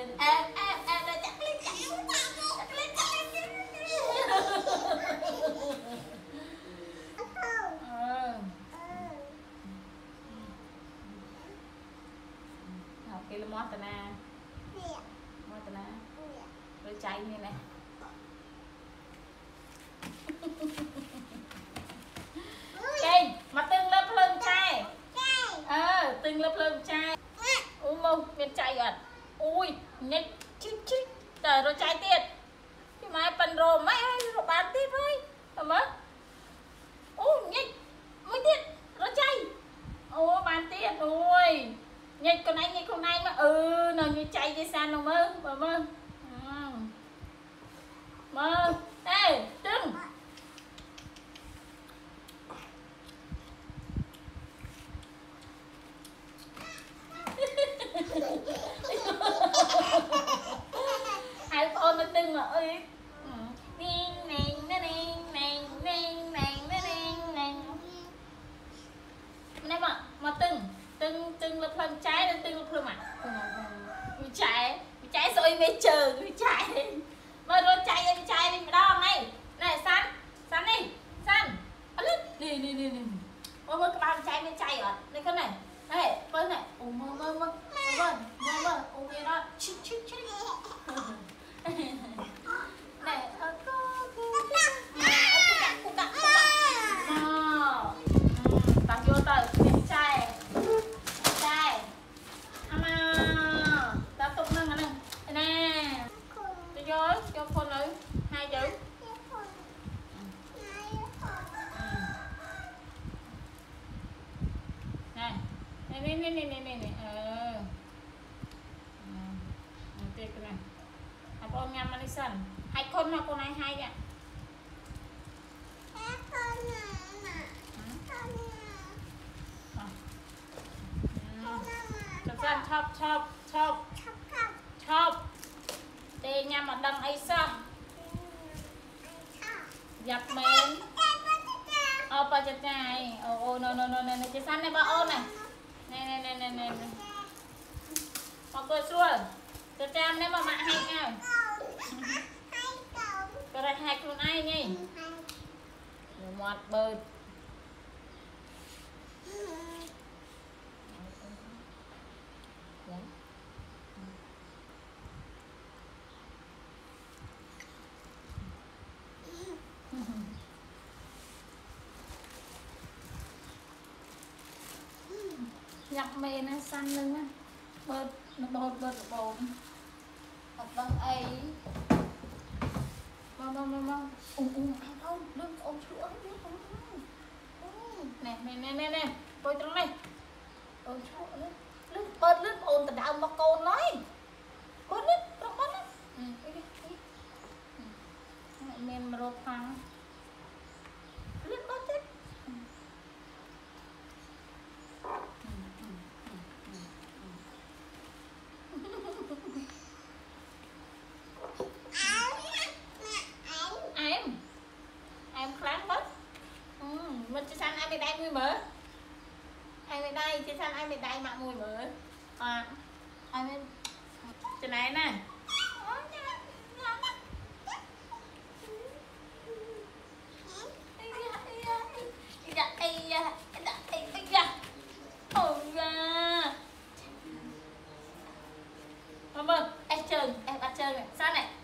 là chắc lên học cái là mót na rồi chạy như này cây mà từng lớp lên chai từng lớp lên chai mông bên chạy rồi ui nhảy chích tờ rồi chạy tiền cái máy phần rồi mấy rồi bán tiếp thôi mà nhảy mới tiền rồi chạy bán tiền ui nhảy con này mà nào như chạy đi xa nào mơ ê đừng hai con nó tưng mà ơi này mà tưng là phần trái nên tưng là phần mặt trái rồi mới chờ trái mà rồi chạy đi đo này săn đi săn đi mơ cái bao trái mới chạy rồi đây con này đây con này mơ kia đó chích này tao vô tao chai ama tao tung nâng nè tôi vô cho con nữ 2 chữ này tiếp cái này con ngâm anh sân 2 con mà con này 2 ạ chop tê nhằm mà đằng ấy xong dập mến bà chật này này cái săn này bà ôn này này mà cười xua cho trăm nếu mà mạ hay nhau cái này 2 con ai nhỉ một bơi nhập mê nó xanh lưng á bớt bột học vâng ấy mong ăn không lưng ôm sữa nè coi trong này ôm sữa lưng bớt lưng ôm tận đạo mà cô nói bớt lưng men mà rô phăng lưng bớt chết em kháng mất mình chỉ xanh ai bị đai mùi mỡ ai bị đai chỉ xanh ai bị đai mặc mùi mỡ ai bên trên này nè em bắt chơi này sao này